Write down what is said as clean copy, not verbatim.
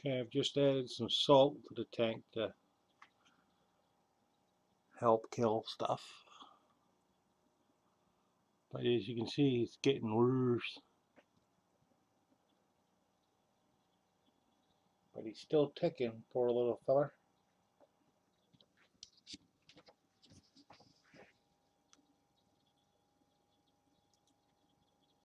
Okay, I've just added some salt to the tank to help kill stuff. But as you can see, it's getting worse. But he's still ticking, poor little feller.